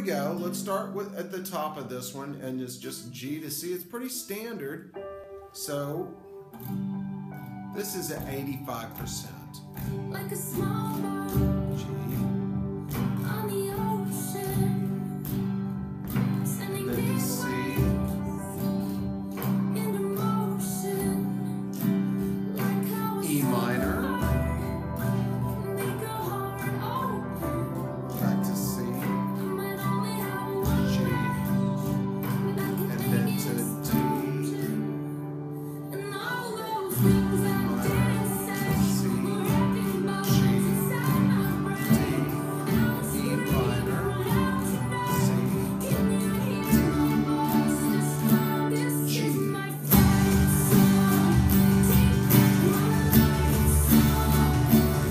go. Let's start with at the top of this one, and it's just G to C. It's pretty standard. So this is at 85%. Like a small boat G. on the ocean, sending Then to big C. waves into motion. Like how a E minor. can make a heart open. Back to C. I might only have one G. but I can And then make it to D. explosion. And all those things I didn't say were wrecking balls inside my brain. And I was screaming out tonight. C. Can you hear my voice this time? This G. is my fight song. Take back my life song.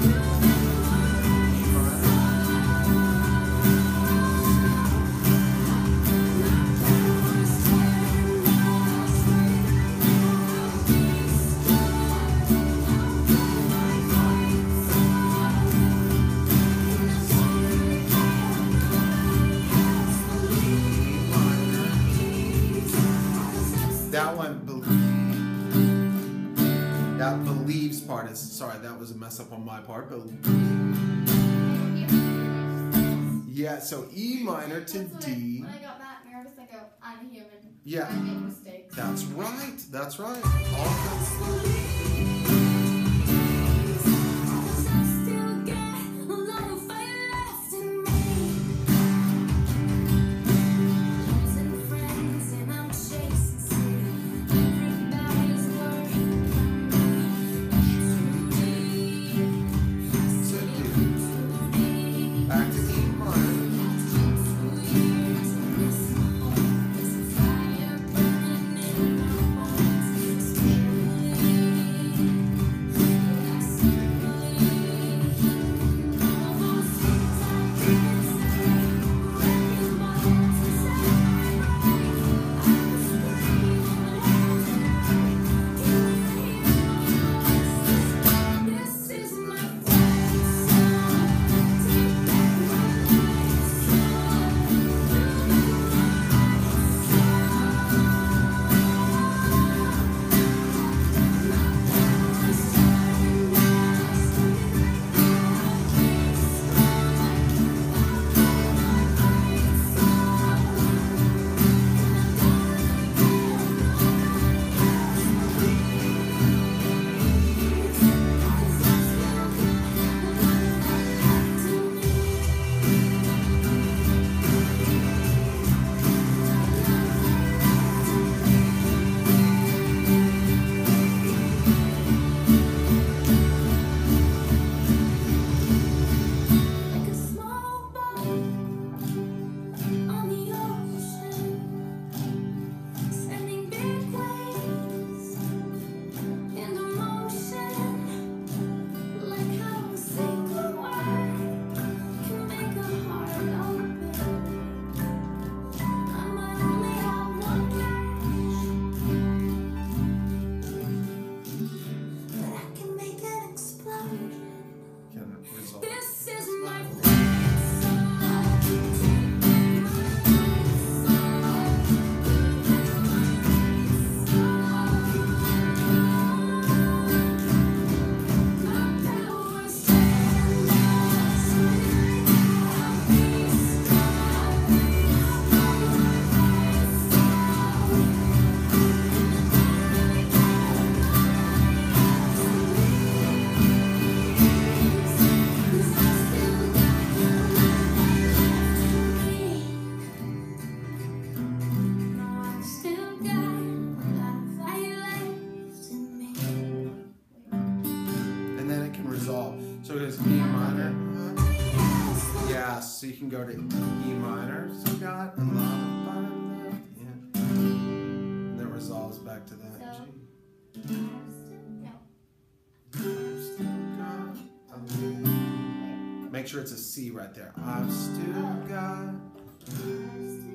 E minor. That one, that believes part is, sorry, that was a mess up on my part, but yeah, so E minor to D. When I got that nervous, I go, I'm a human. Yeah. I make mistakes. That's right, that's right. All good. To D. Back to E minor. This is my fight song. Take back my life like a small boat on the ocean, sending big waves into motion. Like how a single word can make a heart open. I might only have one catch, but I can make an explosion. Can resolve. This is my fight song. Take back my life song. My power stand Still got a fire left in me. And then it can resolve. So it goes E minor. Yeah, so you can go to E minor. So you got a lot of fire left. Yeah. And then it resolves back to that So- G. No. I've still got a little- Make sure it's a C right there. I've still got